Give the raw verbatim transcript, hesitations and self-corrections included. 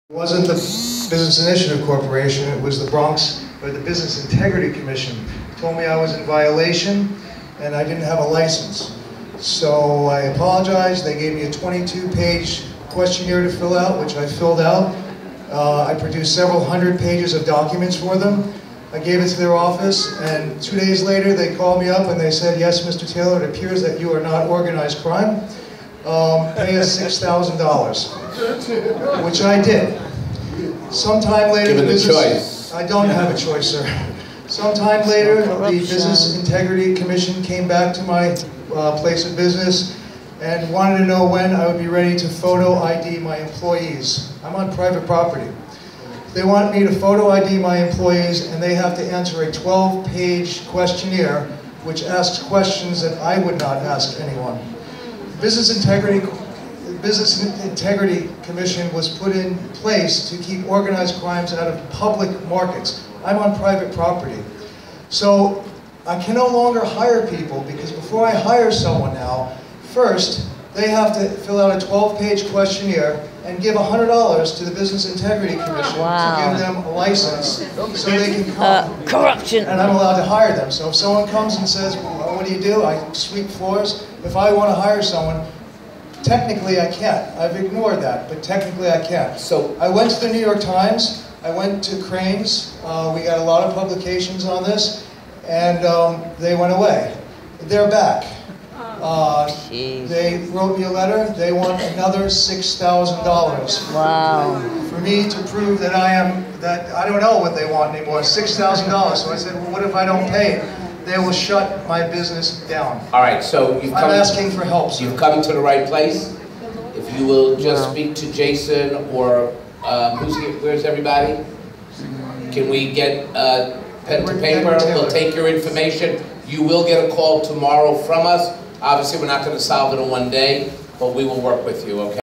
It wasn't the Business Initiative Corporation, it was the Bronx, or the Business Integrity Commission. Told me I was in violation and I didn't have a license. So I apologized. They gave me a twenty-two page questionnaire to fill out, which I filled out. Uh, I produced several hundred pages of documents for them. I gave it to their office, and two days later they called me up and they said, "Yes, Mister Taylor, it appears that you are not organized crime. Um, pay us six thousand dollars, which I did. Sometime later, Given the the business, choice. I don't have a choice, sir. Sometime later, the Business Integrity Commission came back to my uh, place of business and wanted to know when I would be ready to photo I D my employees. I'm on private property. They want me to photo I D my employees, and they have to answer a twelve page questionnaire which asks questions that I would not ask anyone. Business Integrity, Business Integrity Commission was put in place to keep organized crimes out of public markets. I'm on private property. So I can no longer hire people, because before I hire someone now, first they have to fill out a twelve page questionnaire and give one hundred dollars to the Business Integrity Commission Wow. to give them a license so they can come. Uh, corruption. And I'm allowed to hire them. So if someone comes and says, well, what do you do? I sweep floors. If I want to hire someone, technically I can't. I've ignored that, but technically I can't. So I went to the New York Times. I went to Cranes. Uh, we got a lot of publications on this, and um, they went away. They're back. Uh, they wrote me a letter. They want another six thousand dollars. Wow. For me to prove that I am, that I don't know what they want anymore, six thousand dollars. So I said, well, what if I don't pay it? They will shut my business down. All right, so you've I'm come, asking for help, sir. you've come to the right place. If you will just Wow. speak to Jason or uh, who's here, where's everybody? Can we get uh, pen to Edward- paper? Edward We'll Taylor. take your information. You will get a call tomorrow from us. Obviously, we're not going to solve it in one day, but we will work with you, okay?